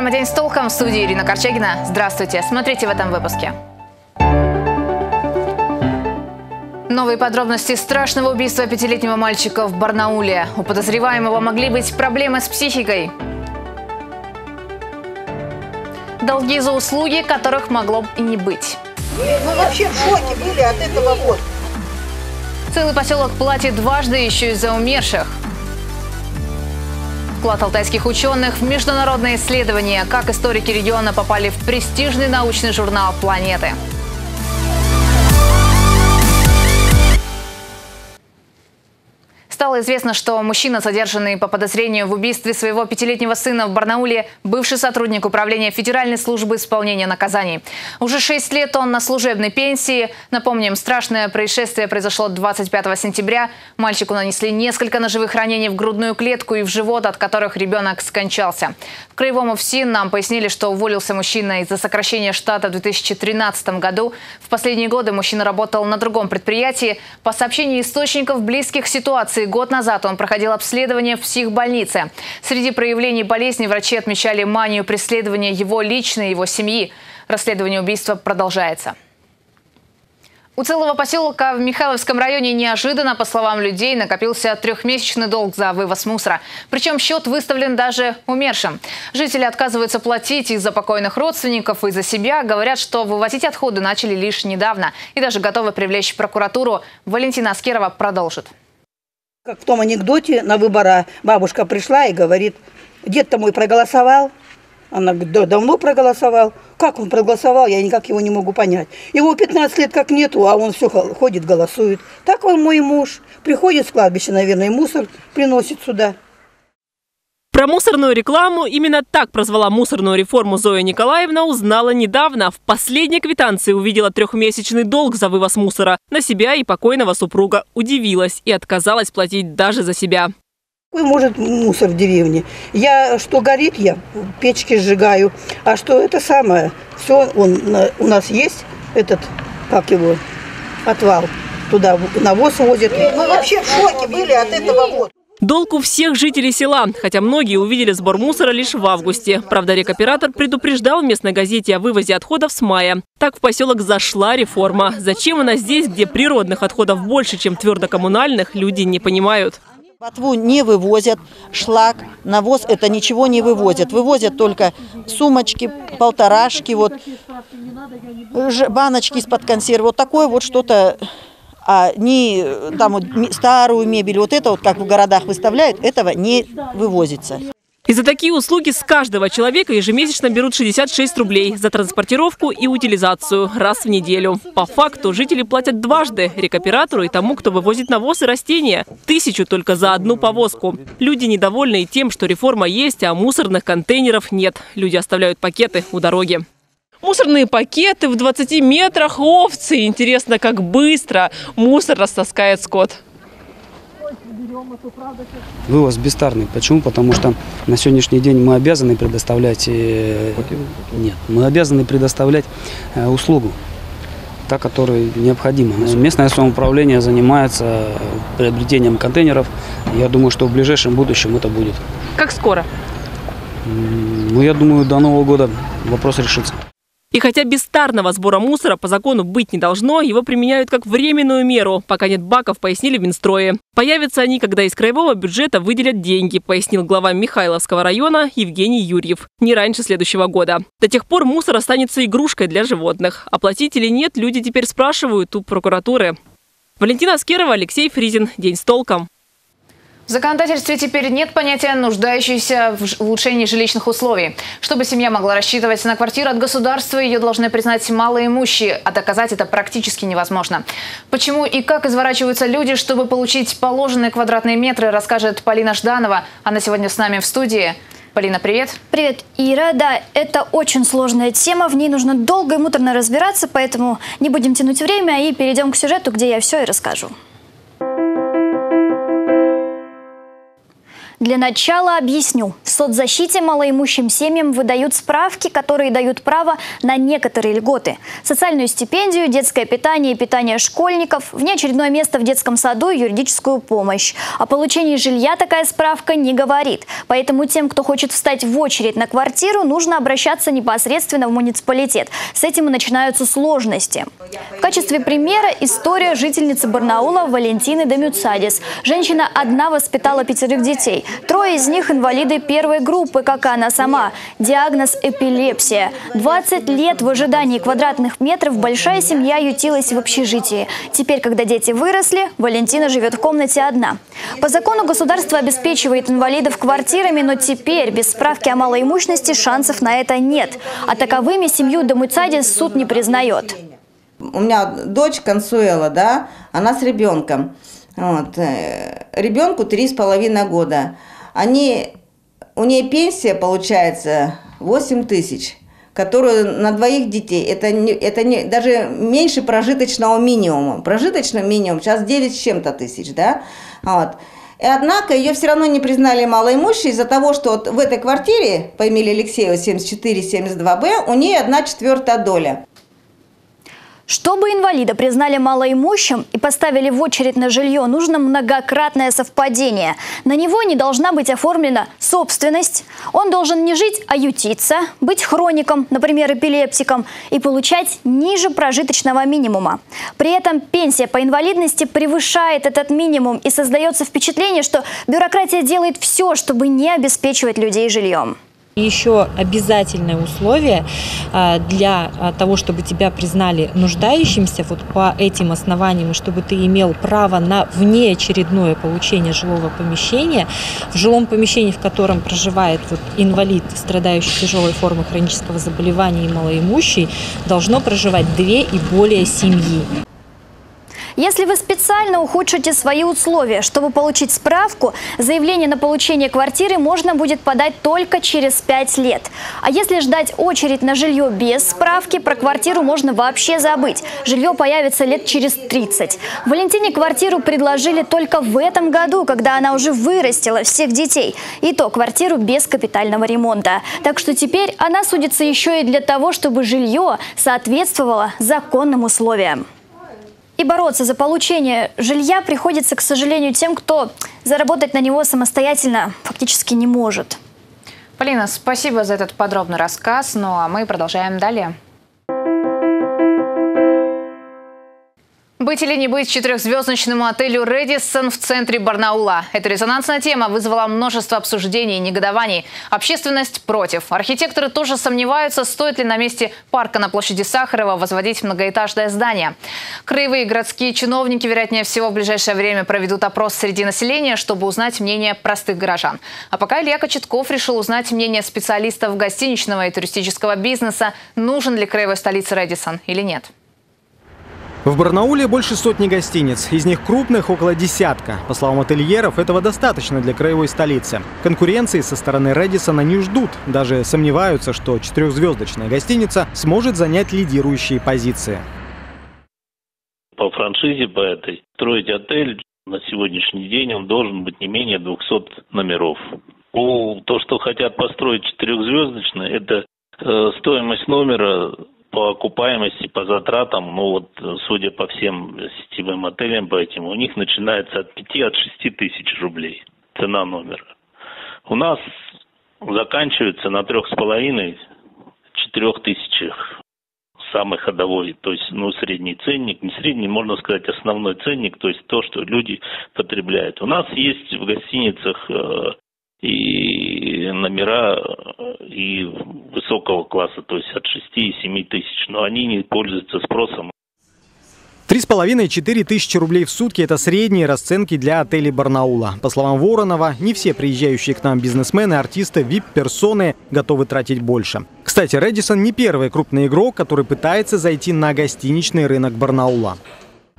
Программа «День с толком», в студии Ирина Корчагина. Здравствуйте, смотрите в этом выпуске. Новые подробности страшного убийства 5-летнего мальчика в Барнауле. У подозреваемого могли быть проблемы с психикой. Долги за услуги, которых могло и не быть. Мы вообще в шоке были от этого вот. Целый поселок платит дважды еще из-за умерших. Вклад алтайских ученых в международные исследования. Как историки региона попали в престижный научный журнал «Планеты». Стало известно, что мужчина, задержанный по подозрению в убийстве своего 5-летнего сына в Барнауле, бывший сотрудник управления Федеральной службы исполнения наказаний. Уже 6 лет он на служебной пенсии. Напомним, страшное происшествие произошло 25 сентября. Мальчику нанесли несколько ножевых ранений в грудную клетку и в живот, от которых ребенок скончался. В Краевом УФСИН нам пояснили, что уволился мужчина из-за сокращения штата в 2013 году. В последние годы мужчина работал на другом предприятии. По сообщению источников, близких к ситуации, год назад он проходил обследование в психбольнице. Среди проявлений болезни врачи отмечали манию преследования его лично и его семьи. Расследование убийства продолжается. У целого поселка в Михайловском районе неожиданно, по словам людей, накопился 3-месячный долг за вывоз мусора. Причем счет выставлен даже умершим. Жители отказываются платить из-за покойных родственников и за себя. Говорят, что вывозить отходы начали лишь недавно и даже готовы привлечь прокуратуру. Валентина Аскерова продолжит. Как в том анекдоте на выборы бабушка пришла и говорит: дед-то мой проголосовал? Она говорит: да, давно проголосовал. Как он проголосовал, я никак его не могу понять. Его 15 лет как нету, а он все ходит, голосует. Так он мой муж. Приходит с кладбища, наверное, и мусор приносит сюда. Про мусорную рекламу, именно так прозвала мусорную реформу Зоя Николаевна, узнала недавно. В последней квитанции увидела 3-месячный долг за вывоз мусора на себя и покойного супруга. Удивилась и отказалась платить даже за себя. Какой может мусор в деревне? Я что горит, я в печке сжигаю. А что это самое? Все, у нас есть этот, как его, отвал. Туда навоз возят. Мы вообще в шоке были от этого вот. Долг у всех жителей села, хотя многие увидели сбор мусора лишь в августе. Правда, рекоператор предупреждал в местной газете о вывозе отходов с мая. Так в поселок зашла реформа. Зачем она здесь, где природных отходов больше, чем твердокоммунальных, люди не понимают. Ботву не вывозят, шлак, навоз – это ничего не вывозят. Вывозят только сумочки, полторашки, вот, баночки из-под консервы. Вот такое вот что-то. А не там вот старую мебель, вот это вот как в городах выставляют, этого не вывозится. И за такие услуги с каждого человека ежемесячно берут 66 рублей за транспортировку и утилизацию раз в неделю. По факту жители платят дважды – рекоператору и тому, кто вывозит навоз и растения. 1000 только за одну повозку. Люди недовольны и тем, что реформа есть, а мусорных контейнеров нет. Люди оставляют пакеты у дороги. Мусорные пакеты в 20 метрах, овцы. Интересно, как быстро мусор растаскает скот. Вывоз бестарный. Почему? Потому что на сегодняшний день мы обязаны предоставлять, мы обязаны предоставлять услугу, та, которая необходима. Местное самоуправление занимается приобретением контейнеров. Я думаю, что в ближайшем будущем это будет. Как скоро? Ну, я думаю, до Нового года вопрос решится. И хотя бестарного сбора мусора по закону быть не должно, его применяют как временную меру, пока нет баков, пояснили в Минстрое. Появятся они, когда из краевого бюджета выделят деньги, пояснил глава Михайловского района Евгений Юрьев. Не раньше следующего года. До тех пор мусор останется игрушкой для животных. Оплатить или нет, люди теперь спрашивают у прокуратуры. Валентина Аскерова, Алексей Фризин. День с толком. В законодательстве теперь нет понятия «нуждающийся в улучшении жилищных условий». Чтобы семья могла рассчитывать на квартиру от государства, ее должны признать малоимущие, а доказать это практически невозможно. Почему и как изворачиваются люди, чтобы получить положенные квадратные метры, расскажет Полина Жданова. Она сегодня с нами в студии. Полина, привет. Привет, Ира. Да, это очень сложная тема, в ней нужно долго и муторно разбираться, поэтому не будем тянуть время и перейдем к сюжету, где я все и расскажу. Для начала объясню. В соцзащите малоимущим семьям выдают справки, которые дают право на некоторые льготы. Социальную стипендию, детское питание и питание школьников, внеочередное место в детском саду и юридическую помощь. О получении жилья такая справка не говорит. Поэтому тем, кто хочет встать в очередь на квартиру, нужно обращаться непосредственно в муниципалитет. С этим и начинаются сложности. В качестве примера история жительницы Барнаула Валентины Демюцадис. Женщина одна воспитала 5 детей. 3 из них инвалиды первой группы, как и она сама. Диагноз – эпилепсия. 20 лет в ожидании квадратных метров большая семья ютилась в общежитии. Теперь, когда дети выросли, Валентина живет в комнате одна. По закону государство обеспечивает инвалидов квартирами, но теперь без справки о малоимущности шансов на это нет. А таковыми семью Демюцадис суд не признает. У меня дочь Консуэла, да, она с ребенком. Вот. Ребенку 3,5 года. У нее пенсия получается 8 тысяч, которую на 2 детей. Это даже меньше прожиточного минимума. Прожиточный минимум сейчас 9 с чем-то тысяч, да. Вот. И однако ее все равно не признали малоимущей из-за того, что вот в этой квартире по Эмилии Алексеевой 74-72Б у нее 1/4 доля. Чтобы инвалида признали малоимущим и поставили в очередь на жилье, нужно многократное совпадение. На него не должна быть оформлена собственность. Он должен не жить, а ютиться, быть хроником, например, эпилептиком, и получать ниже прожиточного минимума. При этом пенсия по инвалидности превышает этот минимум, и создается впечатление, что бюрократия делает все, чтобы не обеспечивать людей жильем. Еще обязательное условие для того, чтобы тебя признали нуждающимся вот по этим основаниям, и чтобы ты имел право на внеочередное получение жилого помещения. В жилом помещении, в котором проживает инвалид, страдающий тяжелой формой хронического заболевания и малоимущий, должно проживать 2 и более семьи. Если вы специально ухудшите свои условия, чтобы получить справку, заявление на получение квартиры можно будет подать только через 5 лет. А если ждать очередь на жилье без справки, про квартиру можно вообще забыть. Жилье появится лет через 30. Валентине квартиру предложили только в этом году, когда она уже вырастила всех детей. И то квартиру без капитального ремонта. Так что теперь она судится еще и для того, чтобы жилье соответствовало законным условиям. И бороться за получение жилья приходится, к сожалению, тем, кто заработать на него самостоятельно фактически не может. Полина, спасибо за этот подробный рассказ. Ну а мы продолжаем далее. Быть или не быть 4-звездочному отелю «Рэдиссон» в центре Барнаула. Эта резонансная тема вызвала множество обсуждений и негодований. Общественность против. Архитекторы тоже сомневаются, стоит ли на месте парка на площади Сахарова возводить многоэтажное здание. Краевые и городские чиновники, вероятнее всего, в ближайшее время проведут опрос среди населения, чтобы узнать мнение простых горожан. А пока Илья Кочетков решил узнать мнение специалистов гостиничного и туристического бизнеса, нужен ли краевой столице «Рэдиссон» или нет. В Барнауле больше сотни гостиниц. Из них крупных около десятка. По словам ательеров, этого достаточно для краевой столицы. Конкуренции со стороны «Рэдиссона» не ждут. Даже сомневаются, что 4-звездочная гостиница сможет занять лидирующие позиции. По франшизе по этой строить отель на сегодняшний день он должен быть не менее 200 номеров. То, что хотят построить 4-звездочный, это стоимость номера по окупаемости, по затратам, судя по всем сетевым отелям, по этим, у них начинается от 5-6 тысяч рублей цена номера. У нас заканчивается на 3,5-4 тысячах самый ходовой, то есть средний ценник, не средний, можно сказать основной ценник, то есть то, что люди потребляют. У нас есть в гостиницах и номера и высокого класса, то есть от 6 и 7 тысяч, но они не пользуются спросом. 3,5-4 тысячи рублей в сутки – это средние расценки для отелей Барнаула. По словам Воронова, не все приезжающие к нам бизнесмены, артисты, вип-персоны готовы тратить больше. Кстати, «Рэдиссон» не первый крупный игрок, который пытается зайти на гостиничный рынок Барнаула.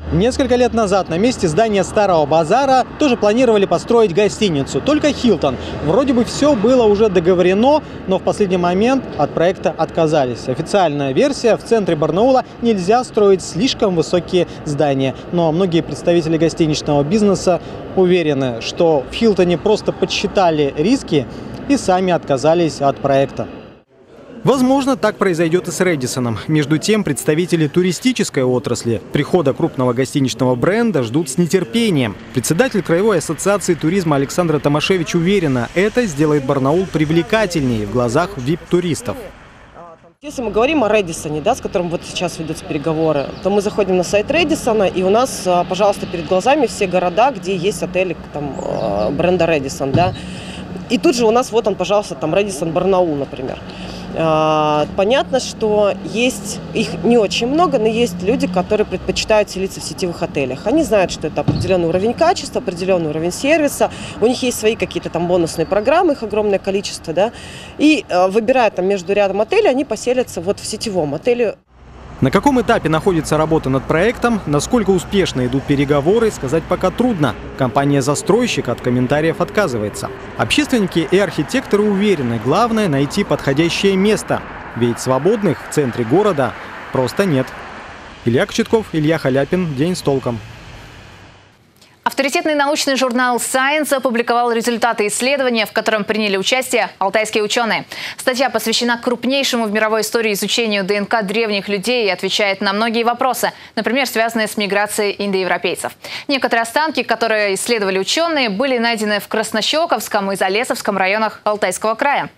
Несколько лет назад на месте здания Старого базара тоже планировали построить гостиницу. Только Хилтон. Вроде бы все было уже договорено, но в последний момент от проекта отказались. Официальная версия: в центре Барнаула нельзя строить слишком высокие здания. Но многие представители гостиничного бизнеса уверены, что в Хилтоне просто подсчитали риски и сами отказались от проекта. Возможно, так произойдет и с Рэдиссоном. Между тем, представители туристической отрасли прихода крупного гостиничного бренда ждут с нетерпением. Председатель Краевой ассоциации туризма Александра Томашевич уверена, это сделает Барнаул привлекательнее в глазах VIP-туристов. Если мы говорим о Рэдиссоне, да, с которым вот сейчас ведутся переговоры, то мы заходим на сайт Рэдиссона, и у нас, пожалуйста, перед глазами все города, где есть отели там, бренда Рэдиссон. Да. И тут же у нас, вот он, пожалуйста, там Рэдиссон Барнаул, например. Понятно, что есть, их не очень много, но есть люди, которые предпочитают селиться в сетевых отелях. Они знают, что это определенный уровень качества, определенный уровень сервиса, у них есть свои какие-то там бонусные программы, их огромное количество, да, и выбирая там между рядом отелей, они поселятся вот в сетевом отеле. На каком этапе находится работа над проектом, насколько успешно идут переговоры, сказать пока трудно. Компания-застройщик от комментариев отказывается. Общественники и архитекторы уверены, главное найти подходящее место. Ведь свободных в центре города просто нет. Илья Кочетков, Илья Халяпин. День с толком. Авторитетный научный журнал Science опубликовал результаты исследования, в котором приняли участие алтайские ученые. Статья посвящена крупнейшему в мировой истории изучению ДНК древних людей и отвечает на многие вопросы, например, связанные с миграцией индоевропейцев. Некоторые останки, которые исследовали ученые, были найдены в Краснощековском и Залесовском районах Алтайского края.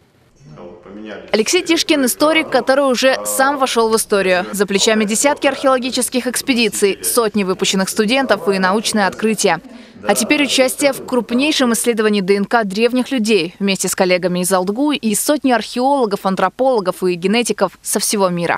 Алексей Тишкин – историк, который уже сам вошел в историю. За плечами десятки археологических экспедиций, сотни выпущенных студентов и научное открытие. А теперь участие в крупнейшем исследовании ДНК древних людей вместе с коллегами из АлтГУ и сотни археологов, антропологов и генетиков со всего мира.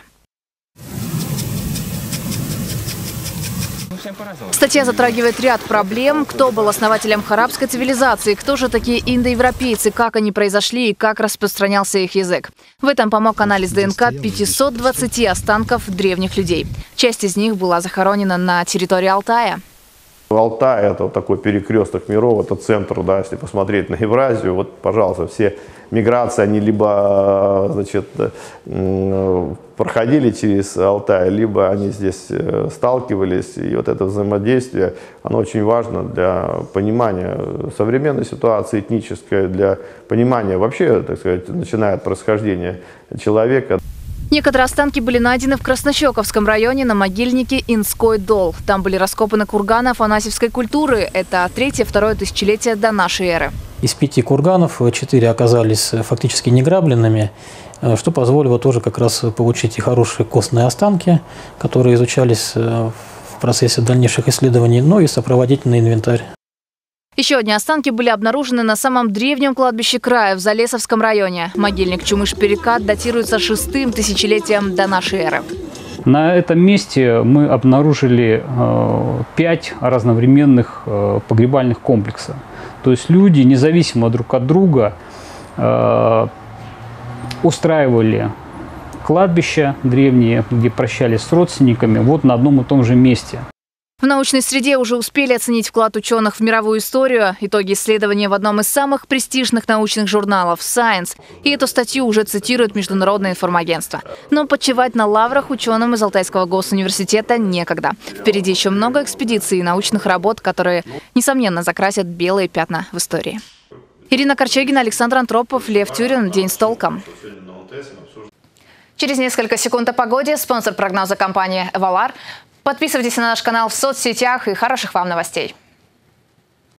Статья затрагивает ряд проблем. Кто был основателем харабской цивилизации, кто же такие индоевропейцы, как они произошли и как распространялся их язык. В этом помог анализ ДНК 520 останков древних людей. Часть из них была захоронена на территории Алтая. Алтай – это вот такой перекресток миров, это центр, да, если посмотреть на Евразию. Вот, пожалуйста, все миграции, они либо, значит, проходили через Алтай, либо они здесь сталкивались. И вот это взаимодействие, оно очень важно для понимания современной ситуации этнической, для понимания вообще, так сказать, начиная от происхождения человека. Некоторые останки были найдены в Краснощековском районе на могильнике Инской-Дол. Там были раскопаны курганы афанасьевской культуры. Это 3-2 тысячелетие до нашей эры. Из 5 курганов 4 оказались фактически неграбленными, что позволило тоже как раз получить и хорошие костные останки, которые изучались в процессе дальнейших исследований, но и сопроводительный инвентарь. Еще одни останки были обнаружены на самом древнем кладбище края в Залесовском районе. Могильник Чумыш-Перекат датируется 6-м тысячелетием до нашей эры. На этом месте мы обнаружили 5 разновременных погребальных комплексов. То есть люди, независимо друг от друга, устраивали кладбища древние, где прощались с родственниками, вот на одном и том же месте. В научной среде уже успели оценить вклад ученых в мировую историю. Итоги исследования в одном из самых престижных научных журналов Science. И эту статью уже цитирует Международное информагентство. Но почивать на лаврах ученым из Алтайского госуниверситета некогда. Впереди еще много экспедиций и научных работ, которые, несомненно, закрасят белые пятна в истории. Ирина Корчегина, Александр Антропов, Лев Тюрин. День с толком. Через несколько секунд о погоде. Спонсор прогноза — компания «Эвалар». Подписывайтесь на наш канал в соцсетях и хороших вам новостей.